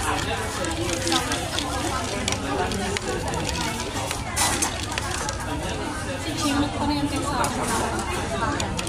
Si Ching, nagpa na yung text sa akin.